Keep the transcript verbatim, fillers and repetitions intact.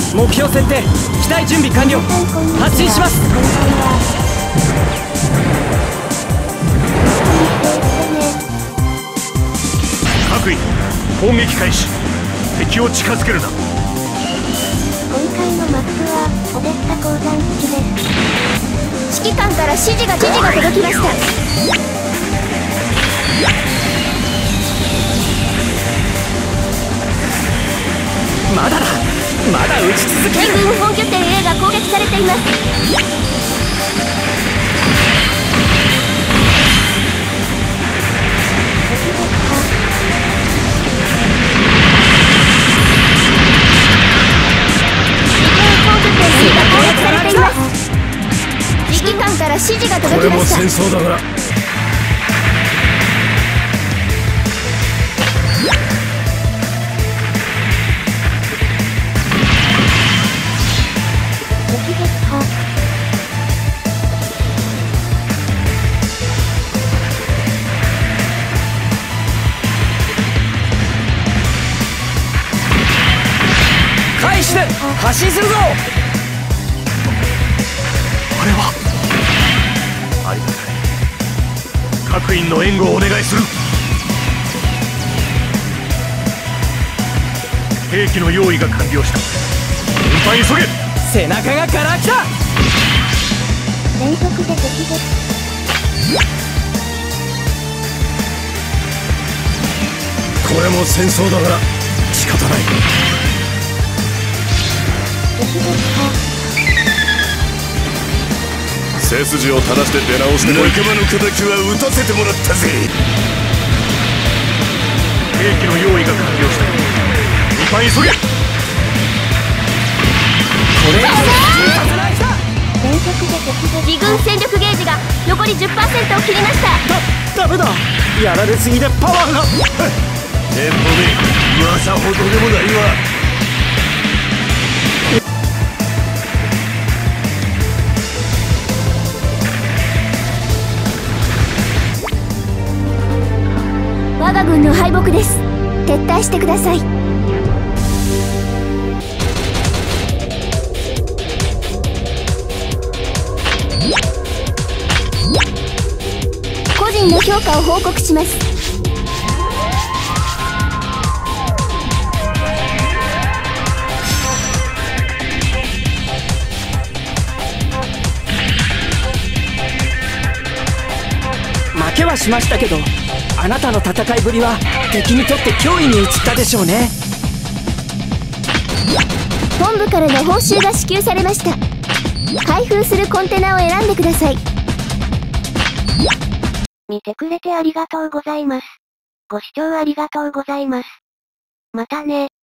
目標設定、機体準備完了。発進します。 各位、攻撃開始。敵を近づけるな。 今回のマップはオデッサ鉱山基地です。指揮官から指示が指示が届きました。 まだだ、まだ撃ち続ける。 援軍本拠点 A が攻撃されています。指揮官から指示が届きました。 これも戦争だから。 開始で発進するぞ。 あれはありがたい。各員の援護をお願いする。兵器の用意が完了した。運搬急げ。 背中がから来た。 連続で敵です。 これも戦争だから仕方ない。 敵ですか。 背筋を正して出直して仲間の敵は撃たせてもらったぜ。兵器の用意が完了した。運搬急げ。 これが連続で敵です。自軍戦力ゲージが残り じゅっパーセント を切りました。 だ、ダメだ。やられすぎでパワーが。 えっとね、噂ほどでもないわ。 我が軍の敗北です。撤退してください。個人の評価を報告します。 負けはしましたけど、あなたの戦いぶりは敵にとって脅威に移ったでしょうね。 本部からの報酬が支給されました。開封するコンテナを選んでください。見てくれてありがとうございます。ご視聴ありがとうございます。またね。